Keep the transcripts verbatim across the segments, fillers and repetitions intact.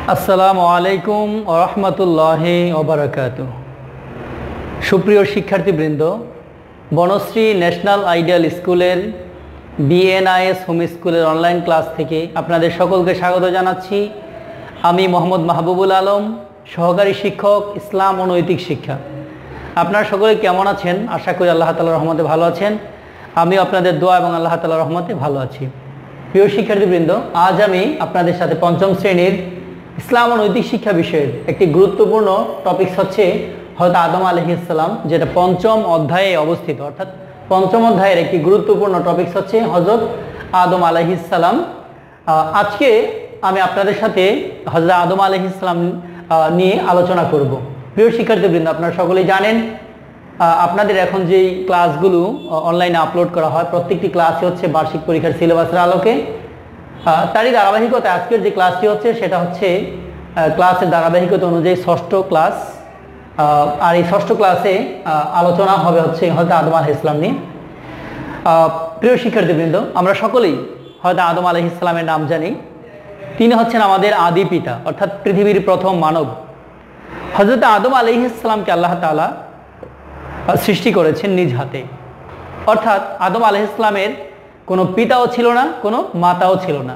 আসসালামু আলাইকুম ওয়া রাহমাতুল্লাহি ওয়া বারাকাতুহু। সুপ্রিয় শিক্ষার্থীবৃন্দ, বনশ্রী ন্যাশনাল আইডিয়াল স্কুলের বিএনআইএস হোম স্কুলের অনলাইন ক্লাস থেকে আপনাদের সকলকে স্বাগত জানাচ্ছি। আমি মোহাম্মদ মাহবুবুল আলম, সহকারী শিক্ষক, ইসলাম ও নৈতিক শিক্ষা। আপনারা সকলে কেমন আছেন? আশা করি আল্লাহ তাআলার রহমতে ভালো আছেন। আমিও আপনাদের দোয়া এবং আল্লাহ তাআলার রহমতে ভালো আছি। প্রিয় শিক্ষার্থীবৃন্দ, আজ আমি আপনাদের সাথে পঞ্চম শ্রেণীর ইসলাম ও নৈতিক শিক্ষা বিষয়ের একটি গুরুত্বপূর্ণ টপিকস হচ্ছে হযরত আদম আলাইহিস সালাম, যেটা পঞ্চম অধ্যায়ে অবস্থিত। অর্থাৎ পঞ্চম অধ্যায়ের একটি গুরুত্বপূর্ণ টপিকস হচ্ছে হযরত আদম আলাইহিস সালাম। আজকে আমি আপনাদের সাথে হযরত আদম আলাইহিস সালাম নিয়ে আলোচনা করব। প্রিয় শিক্ষার্থীবৃন্দ, আপনারা সকলেই জানেন আপনাদের এখন যেই ক্লাসগুলো অনলাইনে আপলোড করা হয়, প্রত্যেকটি ক্লাসই হচ্ছে বার্ষিক পরীক্ষার সিলেবাসের আলোকে। তারই ধারাবাহিকতা আজকের যে ক্লাসটি হচ্ছে সেটা হচ্ছে ক্লাসের ধারাবাহিকতা অনুযায়ী ষষ্ঠ ক্লাস। আর এই ষষ্ঠ ক্লাসে আলোচনা হবে হচ্ছে হযরত আদম আলাইহিস সালাম নিয়ে। প্রিয় শিক্ষার্থীবৃন্দ, আমরা সকলেই হযরত আদম আলাইহিস সালামের নাম জানি। তিনি হচ্ছেন আমাদের আদি পিতা, অর্থাৎ পৃথিবীর প্রথম মানব। হযরত আদম আলাইহিস সালামকে আল্লাহ তাআলা সৃষ্টি করেছেন নিজ হাতে। অর্থাৎ আদম আলাইহিস সালামের কোনো পিতাও ছিল না, কোনো মাতাও ছিল না।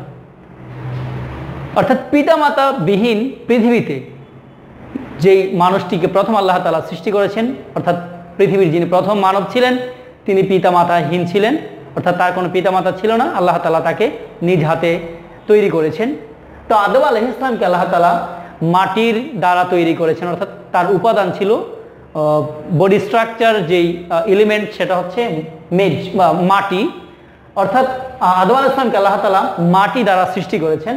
অর্থাৎ পিতা মাতা বিহীন পৃথিবীতে যেই মানুষটিকে প্রথম আল্লাহ তাআলা সৃষ্টি করেছেন, অর্থাৎ পৃথিবীর যিনি প্রথম মানব ছিলেন, তিনি পিতা মাতাহীন ছিলেন। অর্থাৎ তার কোনো পিতা মাতা ছিল না, আল্লাহ তাআলা তাকে নিজ হাতে তৈরি করেছেন। তো আদম আলাইহিস সালামকে আল্লাহ তাআলা মাটির দ্বারা তৈরি করেছেন। অর্থাৎ তার উপাদান ছিল বডি স্ট্রাকচার, যেই এলিমেন্ট সেটা হচ্ছে মেজ বা মাটি। অর্থাৎ আদম আলাইহিস সালামকে আল্লাহ তাআলা মাটি দ্বারা সৃষ্টি করেছেন।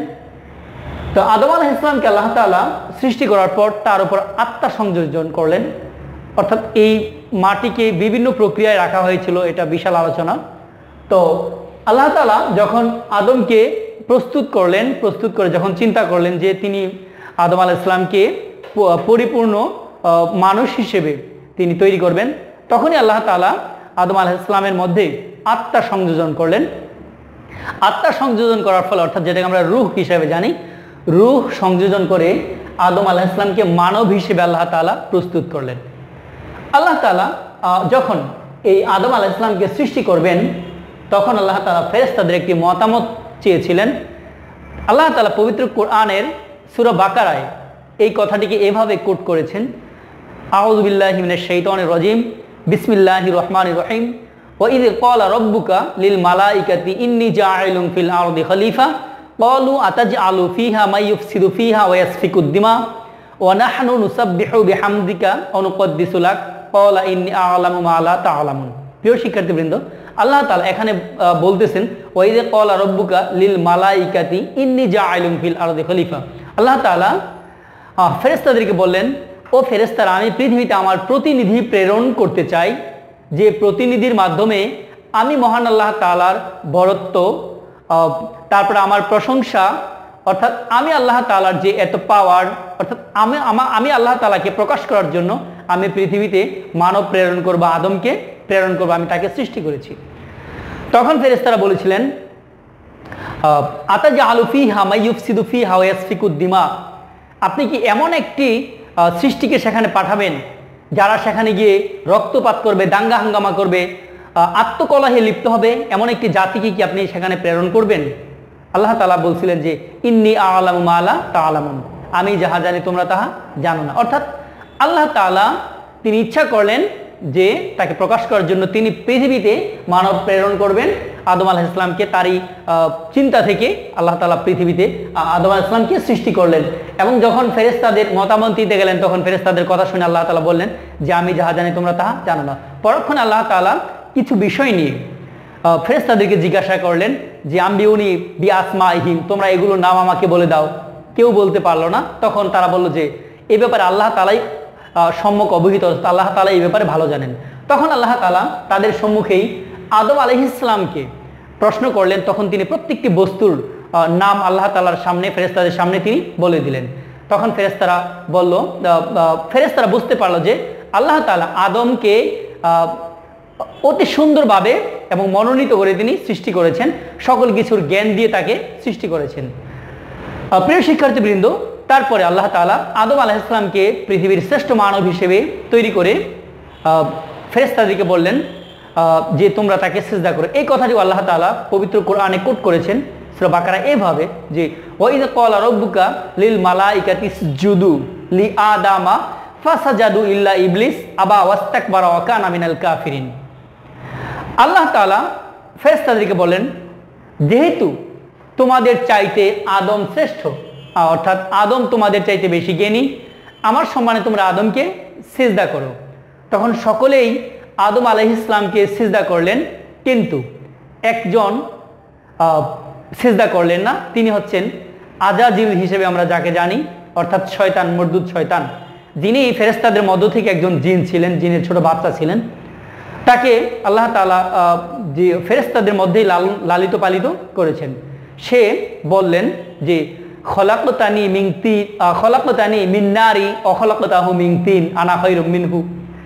তো আদম আলাইহিস সালামকে আল্লাহ তাআলা সৃষ্টি করার পর তার উপর আত্মা সংযোজন করলেন। অর্থাৎ এই মাটিকে বিভিন্ন প্রক্রিয়ায় রাখা হয়েছিল, এটা বিশাল আলোচনা। তো আল্লাহ তাআলা যখন আদমকে প্রস্তুত করলেন, প্রস্তুত করে যখন চিন্তা করলেন যে তিনি আদম আলাইহিস সালামকে পরিপূর্ণ মানুষ হিসেবে তিনি তৈরি করবেন, তখনই আল্লাহ তাআলা আদম আলাইহিস সালামের মধ্যে আত্মা সংযোজন করলেন। আত্মা সংযোজন করার ফলে, অর্থাৎ যেটাকে আমরা রূহ হিসেবে জানি, রূহ সংযোজন করে আদম আলাইহিস সালামকে মানব হিসেবে আল্লাহ তাআলা প্রস্তুত করলেন। আল্লাহ তাআলা যখন এই আদম আলাইহিস সালামকে সৃষ্টি করবেন, তখন আল্লাহ তাআলা ফেরেশতাদের একটি মতামত চেয়েছিলেন। আল্লাহ তাআলা পবিত্র কোরআনের সূরা বাকারায় এই কথাটিকে এভাবে কোট করেছেন, আউযু বিল্লাহি মিনাশ শাইতানির রাজিম, বিসমিল্লাহির রহমানির রহিম, ওয়া ইয ক্বালা রাব্বুকা লিল মালাইকাতি ইন্নী জাঈলুন ফিল আরদি খলিফা ক্বালু আতাজআলু ফিহা মান ইউফসিদু ফিহা ওয়া ইয়াসফিকুদ দিমা ওয়া নাহনু নুসাব্বিহু বিহামদিকা ওয়া নুকদ্দিসু লাক ক্বালা ইন্নী আ'লামু মা লা তা'লামুন। প্রিয় শিক্ষার্থীবৃন্দ, আল্লাহ তাআলা এখানে বলতেছেন ওয়া ইয ক্বালা রাব্বুকা লিল মালাইকাতি ইন্নী জাঈলুন ফিল আরদি খলিফা। আল্লাহ তাআলা ফেরেশতাদেরকে বললেন, ও ফেরেশতারা, আমি পৃথিবীতে আমার প্রতিনিধি প্রেরণ করতে চাই, যে প্রতিনিধির মাধ্যমে আমি মহান আল্লাহ তাআলার বরত্ব, তারপরে আমার প্রশংসা, অর্থাৎ আমি আল্লাহ তাআলার যে এত পাওয়ার, অর্থাৎ আমি আমি আল্লাহ তাআলাকে প্রকাশ করার জন্য আমি পৃথিবীতে মানব প্রেরণ করব, আদমকে প্রেরণ করব, আমি তাকে সৃষ্টি করেছি। তখন ফেরেশতারা বলেছিলেন, আতাজআলু ফিহা মান ইউফসিদু ফিহা ওয়া ইয়াসফিকুদ দিমা, আপনি কি এমন একটি সৃষ্টিকে সেখানে পাঠাবেন যারা সেখানে গিয়ে রক্তপাত করবে, দাঙ্গা হাঙ্গামা করবে, আত্মকলহে লিপ্ত হবে, এমন একটি জাতিকে কি আপনি সেখানে প্রেরণ করবেন? আল্লাহ তাআলা বলছিলেন যে ইন্নী আ'লামু মা লা তা'লামুন, আমি যাহা জানি তোমরা তাহা জানো না। অর্থাৎ আল্লাহ তাআলা তিনি ইচ্ছা করলেন যে তাকে প্রকাশ করার জন্য তিনি পৃথিবীতে মানব প্রেরণ করবেন। আদম আলাইহিস সালামকে তারই চিন্তা থেকে আল্লাহ তাআলা পৃথিবীতে আদম আলাইহিস সালামকে সৃষ্টি করলেন। এবং যখন ফেরেশতাদের মতামত দিতে গেলেন, তখন ফেরেশতাদের কথা শুনে আল্লাহ তাআলা বললেন যে আমি যাহা জানি তোমরা তাহা জানো না। পরক্ষণে আল্লাহ তাআলা কিছু বিষয় নিয়ে ফেরেশতাদেরকে জিজ্ঞাসা করলেন যে আম্বিউনি বি আসমাইহিম, তোমরা এগুলোর নাম আমাকে বলে দাও। কেউ বলতে পারলো না। তখন তারা বলল যে এই ব্যাপারে আল্লাহ তাআলাই সম্যক অবহিত, আল্লাহ তাআলা এই ব্যাপারে ভালো জানেন। তখন আল্লাহ তাআলা তাদের সম্মুখেই আদম আলাইহিস সালামকে প্রশ্ন করলেন। তখন তিনি প্রত্যেকটি বস্তুর নাম আল্লাহ তাআলার সামনে, ফেরেশতাদের সামনে তিনি বলে দিলেন। তখন ফেরেশতারা বলল, ফেরেশতারা বুঝতে পারলো যে আল্লাহ তাআলা আদমকে অতি সুন্দরভাবে এবং মনোনীত করে তিনি সৃষ্টি করেছেন, সকল কিছুর জ্ঞান দিয়ে তাকে সৃষ্টি করেছেন। প্রিয় শিক্ষার্থীবৃন্দ, তারপরে আল্লাহ তাআলা আদম আলাইহিস সালামকে পৃথিবীর শ্রেষ্ঠ মানব হিসেবে তৈরি করে ফেরেশতাদেরকে বললেন যে তোমরা তাকে সিজদা করো। এই কথাটি আল্লাহ তাআলা পবিত্র কোরআনে কোট করেছেন সূরা বাকারা এভাবে যে ওয়াইদ ক্বালা রাব্বুকা লিল মালাইকাতি ইসজুদু লি আদামা ফাসাজাদু ইল্লা ইবলিস আবা ওয়াস্তাকবারা ওয়া কানা মিনাল কাফিরিন। আল্লাহ তাআলা ফেরেশতাদেরকে বলেন যেহেতু তোমাদের চাইতে আদম শ্রেষ্ঠ, অর্থাৎ আদম তোমাদের চাইতে বেশি জ্ঞানী, আমার সম্মানে তোমরা আদমকে সিজদা করো। তখন সকলেই আদম আলাইহিস সালামকে সিজদা করলেন, কিন্তু একজন সিজদা করলেন না। তিনি হচ্ছেন আজাজিল হিসেবে আমরা যাকে জানি, অর্থাৎ শয়তান, মরদুদ শয়তান, যিনি ফেরেশতাদের মধ্য থেকে একজন জিন ছিলেন, জিনের ছোট বাচ্চা ছিলেন। তাকে আল্লাহ তাআলা যে ফেরেশতাদের মধ্যেই লালিত পালিত করেছেন। সে বললেন যে খলাকতানি মিন তিন খলাকতানি মিন নারি ওয়া খলাকতাহু মিন তিন আনা খায়রুম মিনহু।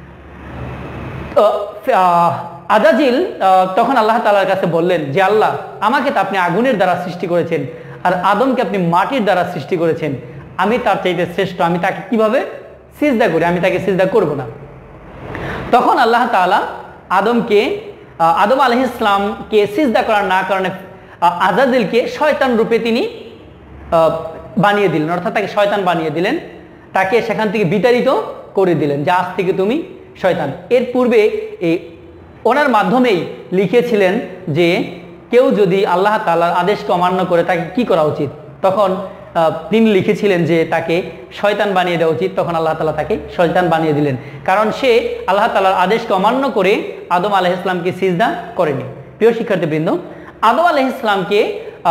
আজাজিল তখন আল্লাহ তাআলার কাছে বললেন যে আল্লাহ, আমাকে তো আপনি আগুনের দ্বারা সৃষ্টি করেছেন আর আদমকে আপনি মাটির দ্বারা সৃষ্টি করেছেন, আমি তার চাইতে শ্রেষ্ঠ, আমি তাকে কিভাবে সিজদা করি? আমি তাকে সিজদা করব না। তখন আল্লাহ তাআলা আদমকে আদম আলাইহিস সালামকে সিজদা করার না কারণে আজাজিলকে শয়তান রূপে তিনি বানিয়ে দিলেন, অর্থাৎ তাকে শয়তান বানিয়ে দিলেন, তাকে সেখান থেকে বিতাড়িত করে দিলেন যে আজ থেকে তুমি শয়তান। এর পূর্বে এই ওনার মাধ্যমেই লিখেছিলেন যে কেউ যদি আল্লাহ তাআলার আদেশকে অমান্য করে তাকে কি করা উচিত, তখন তিনি লিখেছিলেন যে তাকে শয়তান বানিয়ে দেওয়া উচিত। তখন আল্লাহ তাআলা তাকে শয়তান বানিয়ে দিলেন, কারণ সে আল্লাহ তাআলার আদেশকে অমান্য করে আদম আলাইহিস সালামকে সিজদা করেনি। প্রিয় শিক্ষার্থীবৃন্দ, আদম আলাইহিস সালামকে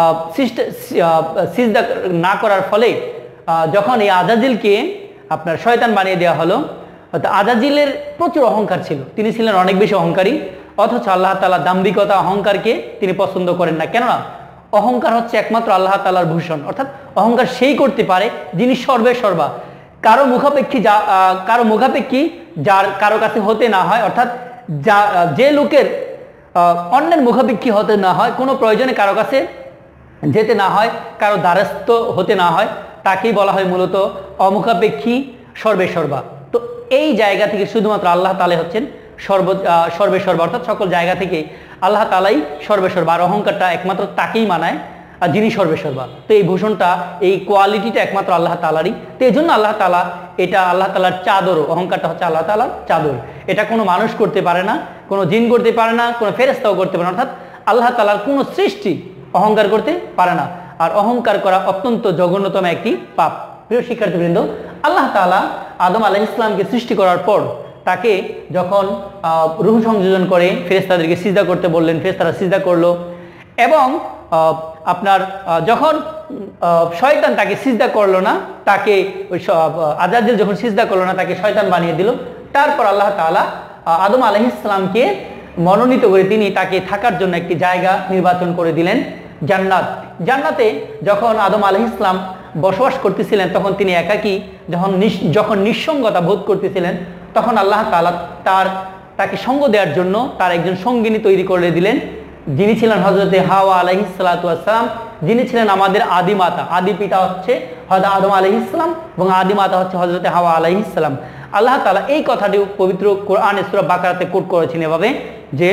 সিজদা না করার ফলে যখন এই আজাজিলকে আপনার শয়তান বানিয়ে দেওয়া হলো, আজাজিলের প্রচুর অহংকার ছিল, তিনি ছিলেন অনেক বেশি অহংকারী, অথচ আল্লাহ তাআলা দাম্ভিকতা অহংকারকে তিনি পছন্দ করেন না। কেননা অহংকার হচ্ছে একমাত্র আল্লাহ তাআলার ভূষণ, অর্থাৎ অহংকার সেই করতে পারে যিনি সর্বে সর্বা, কারো মুখাপেক্ষী যা কারো মুখাপেক্ষী যার কারো কাছে হতে না হয়, অর্থাৎ যা যে লোকের অন্যের মুখাপেক্ষী হতে না হয়, কোনো প্রয়োজনে কারো কাছে যেতে না হয়, কারো দ্বারস্থ হতে না হয়, তাকেই বলা হয় মূলত অমুখাপেক্ষী সর্বে সর্বা। তো এই জায়গা থেকে শুধুমাত্র আল্লাহ তাআলা হচ্ছেন সর্ব সর্বে সর্বা, অর্থাৎ সকল জায়গা থেকে আল্লাহ তাআলাই সর্বে সর্বা, আর অহংকারটা একমাত্র তাকেই মানায় আর যিনি সর্বে সর্বা। তো এই ভূষণটা, এই কোয়ালিটিটা একমাত্র আল্লাহ তাআলারই। তো এই জন্য আল্লাহ তাআলা, এটা আল্লাহ তাআলার চাদরও, অহংকারটা হচ্ছে আল্লাহ তাআলার চাদর। এটা কোনো মানুষ করতে পারে না, কোনো জিন করতে পারে না, কোনো ফেরেশতাও করতে পারে না, অর্থাৎ আল্লাহ তাআলার কোনো সৃষ্টি অহংকার করতে পারে না। আর অহংকার করা অত্যন্ত জঘন্যতম একটি পাপ। প্রিয় শিক্ষার্থীবৃন্দ, আল্লাহ তাআলা আদম আলাইহিস সালামকে সৃষ্টি করার পর তাকে যখন রূহ সংযোজন করে ফেরেশতাদেরকে সিজদা করতে বললেন, ফেরেশতারা সিজদা করলো, এবং আপনার যখন শয়তান তাকে সিজদা করলো না, তাকে ওই আজাজিল যখন সিজদা করলো না, তাকে শয়তান বানিয়ে দিল। তারপর আল্লাহ তাআলা আদম আলাইহিস সালামকে মনোনীত করে তিনি তাকে থাকার জন্য একটি জায়গা নির্বাচন করে দিলেন, জান্নাত। জান্নাতে যখন আদম আলাইহিস সালাম বসবাস করতেছিলেন, তখন তিনি একাকী, যখন যখন নিঃসঙ্গতা বোধ করতেছিলেন, তখন আল্লাহ তাআলা তার তাকে সঙ্গ দেওয়ার জন্য তার একজন সঙ্গিনী তৈরি করে দিলেন, যিনি ছিলেন হযরতে হাওয়া আলাইহিস সালাতু ওয়াস সালাম, যিনি ছিলেন আমাদের আদি মাতা। আদি পিতা হচ্ছে হযরত আদম আলাইহিস সালাম এবং আদি মাতা হচ্ছে হযরতে হাওয়া আলাইহিস সালাম। আল্লাহ তাআলা এই কথাটি পবিত্র কোরআনে সূরা বাকারাতে কোট করেছেন এভাবে যে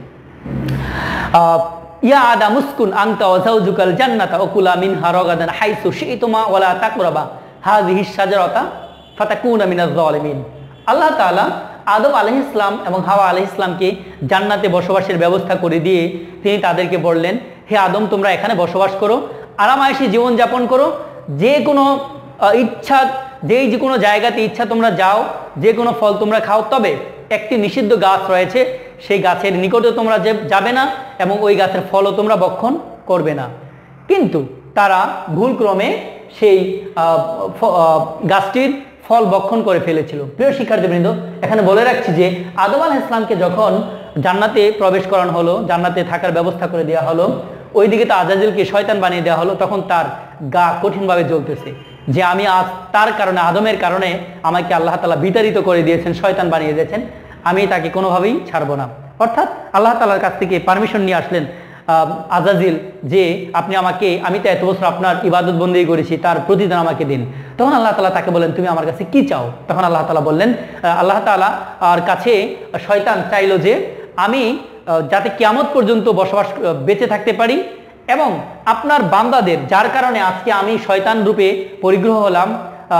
ইয়া আদাম উসকুন আনতা ওয়া যাওজুকাল জান্নাতা ওয়া কুলা মিনহা রাগাদান হাইসু শি'তুমা ওয়া লা তাকরাবা হাযিহিশ শাজারাতা ফাতাকুনা মিনাজ জালিমিন। আল্লাহ তাআলা আদম আলাইহিস সালাম এবং হাওয়া আলাইহিস সালামকে জান্নাতে বসবাসের ব্যবস্থা করে দিয়ে তিনি তাদেরকে বললেন, হে আদম, তোমরা এখানে বসবাস করো, আরামায়েশে জীবন যাপন করো, যে কোনো ইচ্ছা, যেই যে কোনো জায়গাতে ইচ্ছা তোমরা যাও, যে কোনো ফল তোমরা খাও, তবে একটি নিষিদ্ধ গাছ রয়েছে, সেই গাছের নিকটে তোমরা যাবে না এবং ওই গাছের ফলও তোমরা ভক্ষণ করবে না। কিন্তু তারা ভুলক্রমে সেই গাছটির ফল ভক্ষণ করে ফেলেছিল। প্রিয় শিক্ষার্থীবৃন্দ, এখানে বলে রাখছি যে আদম আলাইহিস সালামকে যখন জান্নাতে প্রবেশ করানো হলো, জান্নাতে থাকার ব্যবস্থা করে দেওয়া হলো, ওইদিকে তো আজাজিলকে শয়তান বানিয়ে দেওয়া হলো, তখন তার গা কঠিনভাবে জ্বলতেছে যে আমি আজ তার কারণে, আদমের কারণে আমাকে আল্লাহ তাআলা বিতাড়িত করে দিয়েছেন, শয়তান বানিয়ে দিয়েছেন, আমি তাকে কোনোভাবেই ছাড়বো না। অর্থাৎ আল্লাহ তাআলার কাছ থেকে পারমিশন নিয়ে আসলেন আজাজিল যে আপনি আমাকে, আমি তো এত বছর আপনার ইবাদত বন্দেগী করেছি, তার প্রতিদান আমাকে দিন। তখন আল্লাহ তাআলা তাকে বললেন তুমি আমার কাছে কি চাও? তখন আল্লাহ তাআলা বললেন, আল্লাহ তাআলা আর কাছে শয়তান চাইল যে আমি যাতে কিয়ামত পর্যন্ত বসবাস বেঁচে থাকতে পারি এবং আপনার বান্দাদের যার কারণে আজকে আমি শয়তান রূপে পরিগ্রহ হলাম,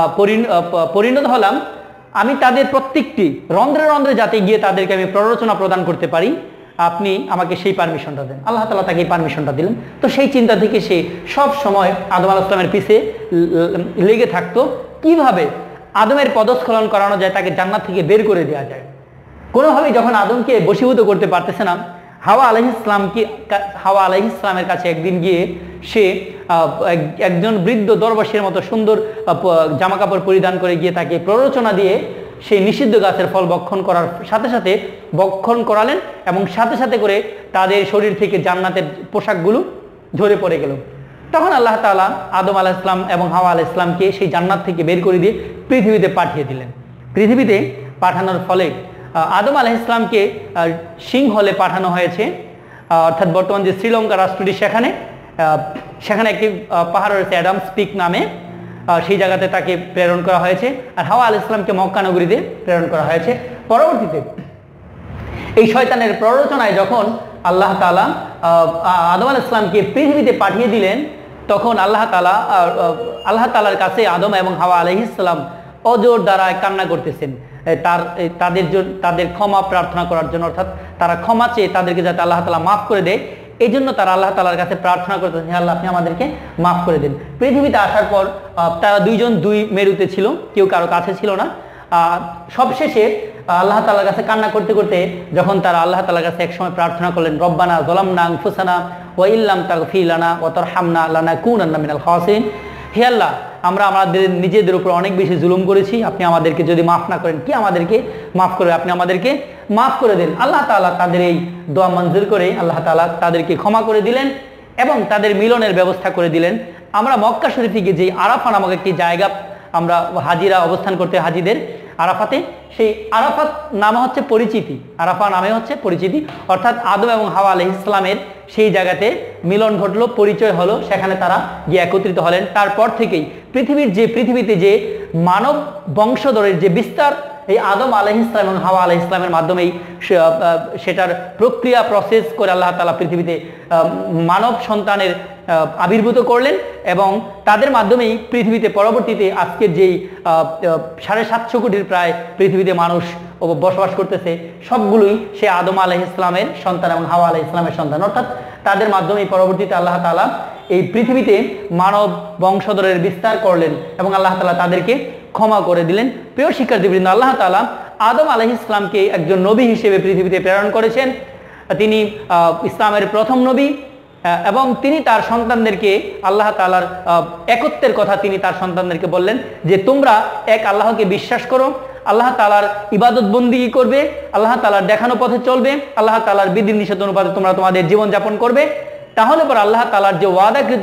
পরিণত হলাম, আমি তাদের প্রত্যেকটি রন্ধ্রে রন্ধ্রে যাতে গিয়ে তাদেরকে আমি প্ররোচনা প্রদান করতে পারি, আপনি আমাকে সেই পারমিশনটা দেন। আল্লাহ তাআলা তাকে এই পারমিশনটা দিলেন। তো সেই চিন্তা থেকে সে সব সময় আদম আলাইহিস সালামের পিছে লেগে থাকতো, কিভাবে আদমের পদস্খলন করানো যায়, তাকে জান্নাত থেকে বের করে দেওয়া যায়। কোনোভাবেই যখন আদমকে বশীভূত করতে পারতেছে না, হাওয়া আলাইহিস সালামকে হাওয়া আলাইহিস সালামের কাছে একদিন গিয়ে সে একজন বৃদ্ধ দরবেশের মতো সুন্দর জামা কাপড় পরিধান করে গিয়ে তাকে প্ররোচনা দিয়ে সেই নিষিদ্ধ গাছের ফল ভক্ষণ করার সাথে সাথে ভক্ষণ করালেন এবং সাথে সাথে করে তাদের শরীর থেকে জান্নাতের পোশাকগুলো ঝরে পড়ে গেল। তখন আল্লাহ তাআলা আদম আলাইহিস সালাম এবং হাওয়া আলাইহিস সালামকে সেই জান্নাত থেকে বের করে দিয়ে পৃথিবীতে পাঠিয়ে দিলেন। পৃথিবীতে পাঠানোর ফলে আদম আলাইহিস সালামকে সিংহলে পাঠানো হয়েছে, অর্থাৎ বর্তমান যে শ্রীলঙ্কা রাষ্ট্রটি সেখানে সেখানে একটি পাহাড় রয়েছে অ্যাডামস পিক নামে, সেই জায়গাতে তাকে প্রেরণ করা হয়েছে। আর হাওয়া আলাইহিস সালামকে মক্কা নগরীতে প্রেরণ করা হয়েছে। পরবর্তীতে এই শয়তানের প্ররোচনায় যখন আল্লাহ তাআলা আদম আলাইহিস সালামকে পৃথিবীতে পাঠিয়ে দিলেন, তখন আল্লাহ তাআলা আল্লাহ তাআলার কাছে আদম এবং হাওয়া আলাইহিস সালাম অজোর দ্বারা কান্না করতেছেন তার তাদের জন্য, তাদের ক্ষমা প্রার্থনা করার জন্য, অর্থাৎ তারা ক্ষমা চেয়ে তাদেরকে যাতে আল্লাহ তাআলা মাফ করে দেয়, এই জন্য তারা আল্লাহ তাআলার কাছে প্রার্থনা করতেছেন, হে আল্লাহ আপনি আমাদেরকে মাফ করে দিন। পৃথিবীতে আসার পর তারা দুইজন দুই মেরুতে ছিল, কেউ কারো কাছে ছিল না। সবশেষে আল্লাহ তাআলার কাছে কান্না করতে করতে যখন তারা আল্লাহ তাআলার কাছে একসময় প্রার্থনা করলেন, রব্বানা যালামনা আনফুসানা ওয়া ইল্লাম তাগফির লানা ওয়া তারহামনা লানাকুনান্না মিনাল খাসিরিন, হে আল্লাহ আমরা আমাদের নিজেদের উপর অনেক বেশি জুলুম করেছি, আপনি আমাদেরকে যদি মাফ না করেন, কি আমাদেরকে মাফ করে, আপনি আমাদেরকে মাফ করে দেন। আল্লাহ তাআলা তাদের এই দোয়া মঞ্জুর করে আল্লাহ তাআলা তাদেরকে ক্ষমা করে দিলেন এবং তাদের মিলনের ব্যবস্থা করে দিলেন। আমরা মক্কা শরীফ থেকে যে আরাফা নামক একটি জায়গা আমরা হাজিরা অবস্থান করতে হাজিদের আরাফাতে, সেই আরাফাত নামে হচ্ছে পরিচিতি, আরাফা নামে হচ্ছে পরিচিতি, অর্থাৎ আদম এবং হাওয়া আলাইহিস সালামের সেই জায়গাতে মিলন ঘটলো, পরিচয় হলো, সেখানে তারা গিয়ে একত্রিত হলেন। তারপর থেকেই পৃথিবীর যে পৃথিবীতে যে মানব বংশধরের যে বিস্তার, এই আদম আলাইহিস সালাম এবং হাওয়া আলাইহিস সালামের মাধ্যমেই সেটার প্রক্রিয়া প্রসেস করে আল্লাহ তাআলা পৃথিবীতে মানব সন্তানের আবির্ভূত করলেন এবং তাদের মাধ্যমেই পৃথিবীতে পরবর্তীতে আজকের যেই সাড়ে সাতশো কোটির প্রায় পৃথিবীতে মানুষ বসবাস করতেছে, সবগুলোই সে আদম আলাইহিস সালামের সন্তান এবং হাওয়া আলাইহিস সালামের সন্তান, অর্থাৎ তাদের মাধ্যমেই পরবর্তীতে আল্লাহ তাআলা এই পৃথিবীতে মানব বংশধরের বিস্তার করলেন এবং আল্লাহ তাআলা তাদেরকে ক্ষমা করে দিলেন। প্রিয় শিক্ষার্থীবৃন্দ, আল্লাহ তাআলা আদম আলাইহিস সালামকে একজন নবী হিসেবে পৃথিবীতে প্রেরণ করেছেন। তিনি ইসলামের প্রথম নবী এবং তিনি তার সন্তানদেরকে আল্লাহ তাআলার একত্বের কথা তিনি তার সন্তানদেরকে বললেন যে তোমরা এক আল্লাহকে বিশ্বাস করো, আল্লাহ তাআলার ইবাদত বন্দেগী করবে, আল্লাহ তাআলার দেখানো পথে চলবে, আল্লাহ তাআলার বিধি নিষেধ অনুপাতে তোমরা তোমাদের জীবন যাপন করবে, তাহলে পর আল্লাহ তাআলার যে ওয়াদাকৃত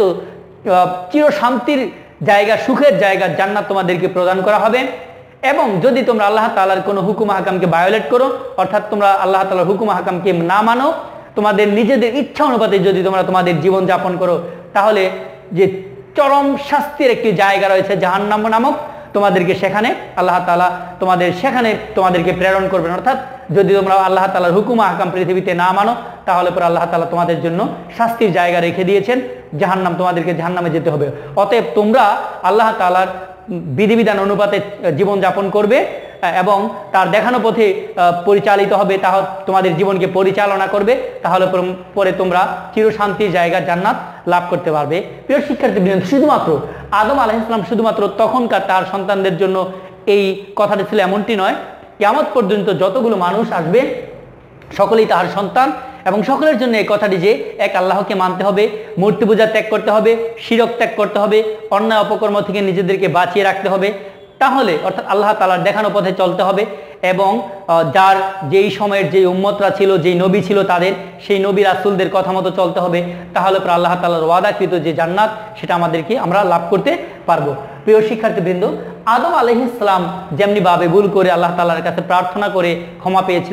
চির শান্তির জায়গা, সুখের জায়গা জান্নাত তোমাদেরকে প্রদান করা হবে। এবং যদি তোমরা আল্লাহ তাআলার কোনো হুকুম হাকামকে ভায়োলেট করো, অর্থাৎ তোমরা আল্লাহ তাআলার হুকুম হাকামকে না মানো, তোমাদের নিজেদের ইচ্ছা অনুপাতে যদি তোমরা তোমাদের জীবন যাপন করো, তাহলে যে চরম শাস্তির একটি জায়গা রয়েছে জাহান্নাম নামক, তোমাদেরকে সেখানে আল্লাহ তাআলা তোমাদের সেখানে তোমাদেরকে প্রেরণ করবেন। অর্থাৎ যদি তোমরা আল্লাহ তাআলার হুকুম হাকাম পৃথিবীতে না মানো, তাহলে পরে আল্লাহ তাআলা তোমাদের জন্য শাস্তির জায়গা রেখে দিয়েছেন, জাহান্নাম, তোমাদেরকে জাহান্নামে যেতে হবে। অতএব তোমরা আল্লাহ তাআলার বিধিবিধান অনুপাতে জীবন যাপন করবে এবং তার দেখানো পথে পরিচালিত হবে, তা তোমাদের জীবনকে পরিচালনা করবে, তাহলে পরে তোমরা চিরশান্তির জায়গা জান্নাত লাভ করতে পারবে। প্রিয় শিক্ষার্থীবৃন্দ, শুধুমাত্র আদম আলাইহিস সালাম শুধুমাত্র তখনকার তার সন্তানদের জন্য এই কথাটি ছিল এমনটি নয়, কিয়ামত পর্যন্ত যতগুলো মানুষ আসবে সকলেই তার সন্তান এবং সকলের জন্য এই কথাটি যে এক আল্লাহকে মানতে হবে, মূর্তি পূজা ত্যাগ করতে হবে, শিরক ত্যাগ করতে হবে, অন্যায় অপকর্ম থেকে নিজেদেরকে বাঁচিয়ে রাখতে হবে, তাহলে অর্থাৎ আল্লাহ তাআলার দেখানো পথে চলতে হবে এবং যার যেই সময়ের যে উম্মতরা ছিল, যেই নবী ছিল তাদের সেই নবী রাসূলদের কথা মতো চলতে হবে, তাহলে পর আল্লাহ তাআলার ওয়াদাকৃত যে জান্নাত সেটা আমাদেরকে আমরা লাভ করতে পারবো। প্রিয় শিক্ষার্থীবৃন্দ, আদম আলাইহিস সালাম যেমনি ভাবে ভুল করে আল্লাহ তাআলার কাছে প্রার্থনা করে ক্ষমা পেয়েছিলেন,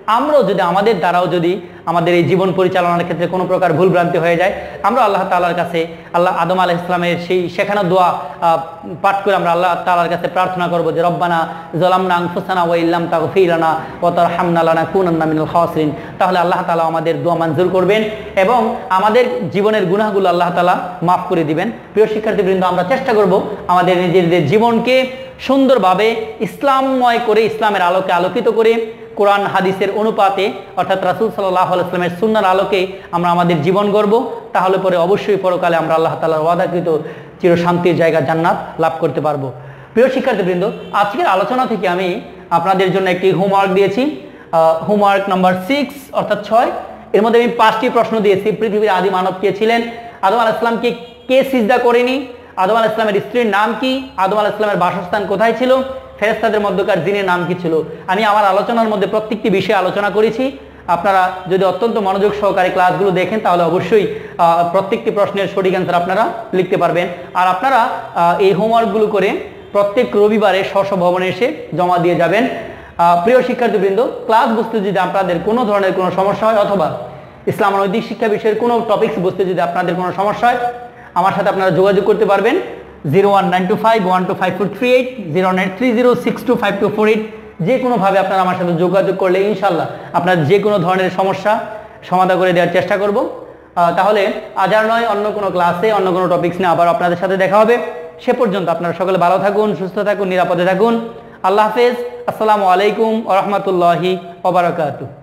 আমরাও যদি আমাদের দ্বারাও যদি আমাদের এই জীবন পরিচালনার ক্ষেত্রে কোনো প্রকার ভুলভ্রান্তি হয়ে যায়, আমরা আল্লাহ তাআলার কাছে আল্লাহ আদম আলাইহিস সালামের সেই শেখানো দোয়া পাঠ করে আমরা আল্লাহ তাআলার কাছে প্রার্থনা করব যে রব্বানা যালামনা আনফুসানা ওয়া ইল্লাম তাগফির লানা ওয়া তারহামনা লানাকুনান্না মিনাল খাসিরিন। তাহলে আল্লাহ তাআলা আমাদের দোয়া মঞ্জুর করবেন এবং আমাদের জীবনের গুনাহগুলো আল্লাহ তাআলা মাফ করে দিবেন। প্রিয় শিক্ষার্থীবৃন্দ, আমরা চেষ্টা করব আমাদের নিজেদের জীবনকে সুন্দরভাবে ইসলামময় করে, ইসলামের আলোকে আলোকিত করে, কোরআন হাদিসের অনুপাতে অর্থাৎ রাসূল সাল্লাল্লাহু আলাইহি ওয়াসাল্লামের সুন্নাহর আলোকে আমরা আমাদের জীবন গড়ব। তাহলে পরে অবশ্যই পরকালে আমরা আল্লাহ তাআলার ওয়াদাকৃত চিরশান্তির জায়গা জান্নাত লাভ করতে পারবো। প্রিয় শিক্ষার্থীবৃন্দ, আজকের আলোচনা থেকে আমি আপনাদের জন্য একটি হোমওয়ার্ক দিয়েছি, হোমওয়ার্ক নাম্বার সিক্স অর্থাৎ ছয়। এর মধ্যে আমি পাঁচটি প্রশ্ন দিয়েছি। পৃথিবীর আদি মানব কে ছিলেন? আদম আলাইহিস সালামকে কে সিজদা করেনি? আদম আলাইহিস সালামের স্ত্রীর নাম কি? আদম আলাইহিস সালামের বাসস্থান কোথায় ছিল? ফেরেশতাদের মধ্যকার জিনের নাম কি ছিল? আমি আমার আলোচনার মধ্যে প্রত্যেকটি বিষয়ে আলোচনা করেছি। আপনারা যদি অত্যন্ত মনোযোগ সহকারে ক্লাসগুলো দেখেন তাহলে অবশ্যই প্রত্যেকটি প্রশ্নের সঠিক অ্যান্সার আপনারা লিখতে পারবেন। আর আপনারা এই হোমওয়ার্কগুলো করে প্রত্যেক রবিবারে স্ব স্ব ভবনে এসে জমা দিয়ে যাবেন। প্রিয় শিক্ষার্থীবৃন্দ, ক্লাস বুঝতে যদি আপনাদের কোনো ধরনের কোনো সমস্যা হয় অথবা ইসলাম নৈতিক শিক্ষা বিষয়ের কোনো টপিকস বুঝতে যদি আপনাদের কোনো সমস্যা হয়, আমার সাথে আপনারা যোগাযোগ করতে পারবেন zero one nine two five one two five four three eight zero nine three zero six two five two four eight. যে কোনোভাবে আপনারা আমার সাথে যোগাযোগ করলে ইনশাল্লাহ আপনার যে কোনো ধরনের সমস্যা সমাধান করে দেওয়ার চেষ্টা করব। তাহলে আজ আর নয়, অন্য কোনো ক্লাসে অন্য কোনো টপিকস নিয়ে আবার আপনাদের সাথে দেখা হবে। সে পর্যন্ত আপনারা সকলে ভালো থাকুন, সুস্থ থাকুন, নিরাপদে থাকুন। আল্লাহ হাফেজ। আসসালামু আলাইকুম ওয়া রাহমাতুল্লাহি ওয়া বারাকাতুহু।